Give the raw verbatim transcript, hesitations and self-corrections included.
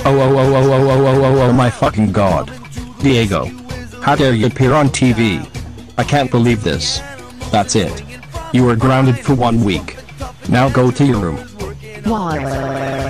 Oh oh oh oh oh oh oh oh oh my fucking god. Diego. How dare you appear on T V? I can't believe this. That's it. You are grounded for one week. Now go to your room. Why?